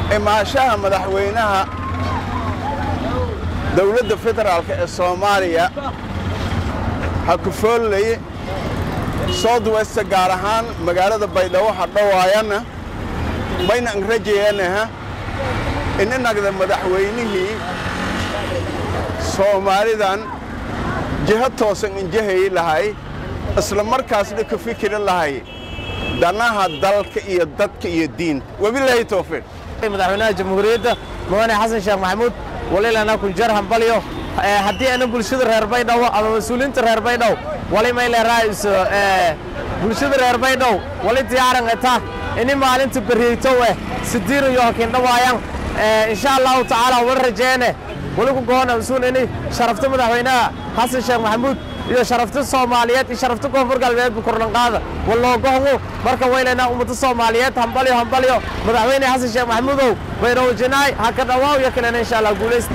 imaashaha madaxweynaha dawladda federaalka ee Soomaaliya ha ku foolay South West gaar ahaan magaalada Baydhabo hadhawaayana bayna rajeeyanaha in nagada madaxweynihii Soomaalidan jihad toosan injahay lahay isla markaasna ka fikir lahay danaha dalka iyo dadka iyo diin wabillahi tawfiiq madaxweynaha jamhuuriyadda mudane xasan sheekh maxamuud walilana ku jarhan baliyo haddii ana bulshada reer Baydhabo ama mas'uuliyiinta reer Baydhabo wali ma ilaahay bulshada reer Baydhabo wali diyaaran ata in maalinta bariito sidiir iyo hakin dhawaayaan insha Allah taala wal rajeene wali ku go'aan mas'uulini sharafta madaxweynaha xasan sheekh maxamuud iyo sharafta Soomaaliyeed iyo sharafta koonfur galbeed ku korlan qaada waloo go'o marka weylana ummadda Soomaaliyeed hambaliyo madaxweynaha xasan sheekh maxamuud Baydhabo jinaay haka dhawaaw iyo kale insha Allah guuleys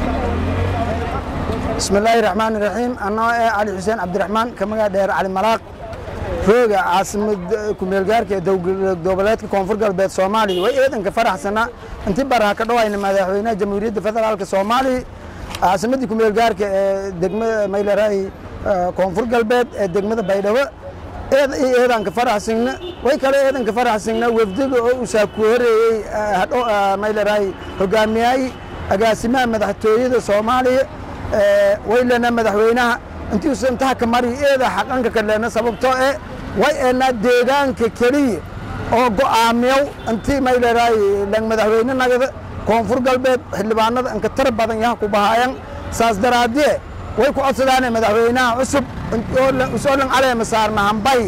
بسم الله الرحمن الرحيم أنا علي حسين عبد الرحمن كما دير علي ملاق فوق عاصمة كوميلغارك دوبلات كونفور قلبات صومالي وإذن كفرح سنة انت برها كدوا إن مدحوينا جمهورية فدرالك صومالي عاصمة كوميلغارك دقمة ميلراي كونفور قلبات دقمة بيدوا إذن كفرح سنة ويكلا إذن كفرح سنة وفدق وساكوري ميلراي هجامياي أقاسمها مدحتوية صومالي ويلنا مدحوينها انتي سمتها كماري إذا حقنك كلنا سببتو وينا ديغان ككلي او قواميو انتي ميلا راي لان مدحويننا نغذا كونفور قلبات حلبانا انك ترب بدن يحكو بهايان ساس درادي ويكو أصداني مدحوينها عصب وسؤولن عليه مسارنا هنباي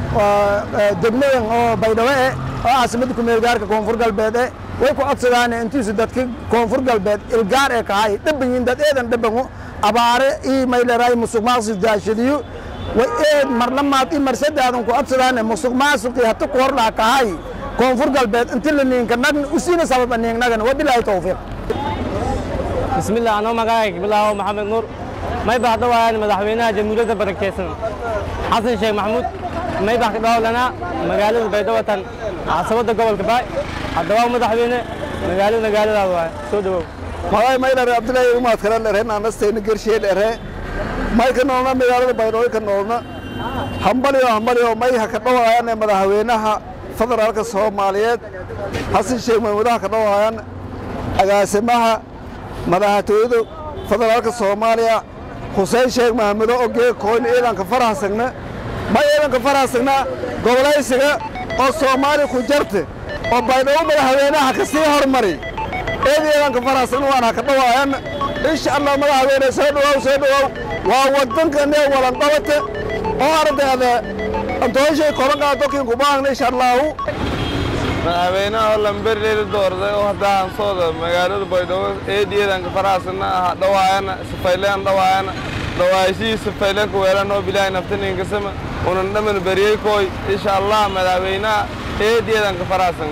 دقمين او بيدوائي او عاصمتكم يلقارك كونفور قلبات ويكو أصداني انتي سدادك كونفور قلبات القارك هاي دبنين داد ايدن دبنو أبارة إيه ميلا راي مسوق ماسك داشديو وإيه مرلمات إيه مرسد هذا كو أبصرانه مسوق ماسك هتو كور لا كهاي كونفور قلبات أنت اللي نينك نجن وسينا سبب نينك نجن وبالله توفيق. بسم الله أنا مجاك بالله محمد نور ما يبغى دواء مدحوينا جمهورية بركيسن حسن شيخ محمود ما يبغى دواء لنا مجال البيضاء عصابة قبل كباي الدواء مدحوينا مجال دواء شو دواء ما يلا عبد الله يوم أذكر الله رهنا نستين قرشين ره ما يكنونا ميال البيروي كنونا همبليو ما يحكوا عن مدحوينها فدرالك الصوماليات حسن شيخ محمود حكوا عن أقاسمها مدحتويدو فدرالك الصوماليا حسين شيخ محمود أوجي كون إيران كفرح سجنا ما إيران كفرح سجنا قبلي سجنا الصومالي خجرت وبيروي مدحوينها كسيه هرمري إذا أنك فراسن وأنا كتوان إن شاء الله ما هذين سيدوا وودن كني ولا نطوت أرد هذا أنت شيء كورنا توكين كوبان إن شاء الله ما هذين ولا مبرر الدور ده وهذا صوت مقالة بيدو إذا أنك فراسن دوائن سفيلان دوايسي سفيلان كويلا نو بلاي نفتني قسم ونندمن بريء كوي إن شاء الله ما هذين إذا أنك فراسن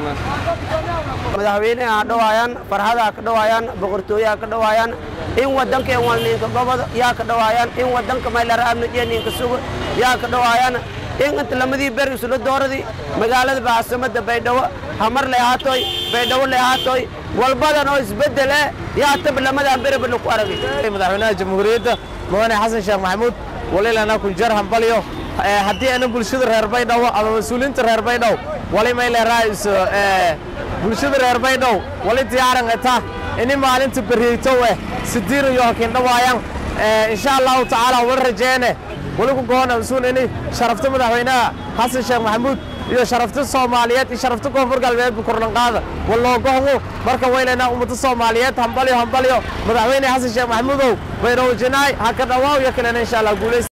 madaxweynaha dhawaayaan farxada ka dhawaayaan boqortooyada ka dhawaayaan in wadanka walneenka gobol yaa ka dhawaayaan in wadanka meelara amniga suuq yaa ka dhawaayaan in inta lamadii bari isla dooradii magaalada baasamada Baydhabo hamar leeyahay Baydhabo leeyahay walbadan oo isbedel yaa tab lamada bari bal ku aragay madaxweynaha jamhuuriyadda mudane xasan sheekh maxamuud walilana ku jarhan baliyo haddii ana bulshada reer Baydhabo ama mas'uuliyiinta reer Baydhabo wali ma ilaahay bulshada reer Baydhabo wali diyaaran ata in maalinta bariito sidiir iyo hakin dhawaayaan insha Allah taala wal rajeene wali ku go'aan mas'uulini sharafta madaxweynaha xasan sheekh maxamuud iyo sharafta Soomaaliyeed iyo sharafta koonfur galbeed ku korlan qaada waloo go'o marka weylana ummadda Soomaaliyeed hambaliyo madaxweynaha xasan sheekh maxamuud Baydhabo jinaay haka dhawaaw iyo kale insha Allah guuleys